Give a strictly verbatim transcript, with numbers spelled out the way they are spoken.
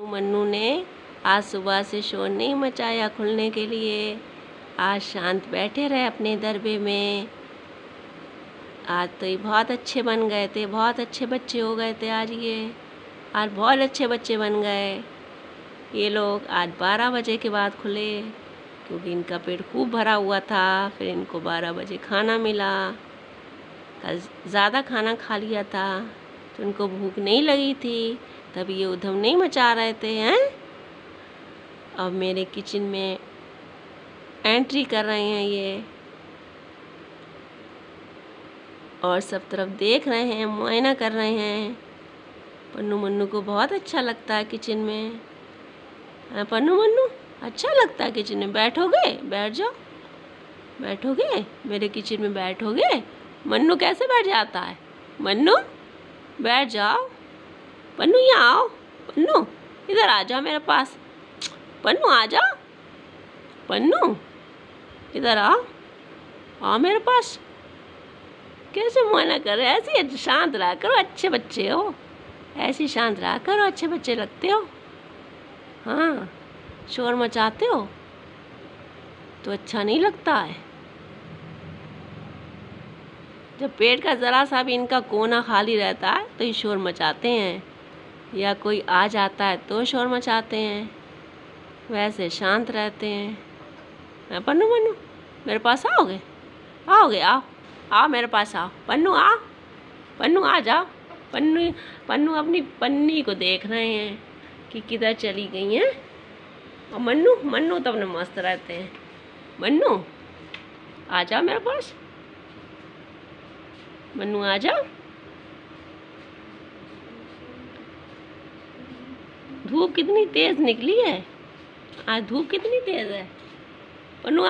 मन्नू ने आज सुबह से शोर नहीं मचाया खुलने के लिए। आज शांत बैठे रहे अपने दरबे में। आज तो ये बहुत अच्छे बन गए थे, बहुत अच्छे बच्चे हो गए थे आज ये। आज बहुत अच्छे बच्चे बन गए ये लोग। आज बारह बजे के बाद खुले क्योंकि इनका पेट खूब भरा हुआ था। फिर इनको बारह बजे खाना मिला। कल ज़्यादा खाना खा लिया था तो इनको भूख नहीं लगी थी, तब ये उधम नहीं मचा रहे थे हैं। अब मेरे किचन में एंट्री कर रहे हैं ये और सब तरफ देख रहे हैं, मुआयना कर रहे हैं। पन्नू मन्नू को बहुत अच्छा लगता है किचन में। पन्नू मन्नू अच्छा लगता है किचन में। बैठोगे? बैठ जाओ। बैठोगे? मेरे किचन में बैठोगे? मन्नू कैसे बैठ जाता है? मन्नू बैठ जाओ। पन्नू यहाँ आओ। पन्नू इधर आ जाओ मेरे पास। पन्नू आ जाओ। पन्नू इधर आओ, आओ मेरे पास। कैसे मुआयना कर रहे? ऐसे शांत रहा करो, अच्छे बच्चे हो। ऐसे शांत रहा करो, अच्छे बच्चे लगते हो। हाँ, शोर मचाते हो तो अच्छा नहीं लगता है। जब पेट का ज़रा सा भी इनका कोना खाली रहता है तो ये शोर मचाते हैं, या कोई आ जाता है तो शोर मचाते हैं। वैसे शांत रहते हैं। पन्नू मन्नू मेरे पास आओगे? आओगे? आओ आओ मेरे पास आओ। पन्नू आओ। पन्नू आ जाओ। पन्नू पन्नू अपनी पन्नी को देख रहे हैं कि किधर चली गई हैं। और मन्नू मन्नू तो अपने मस्त रहते हैं। मन्नू आ जाओ मेरे पास। मन्नू आ जाओ। धूप कितनी तेज निकली है आज। धूप कितनी तेज है। पन्नू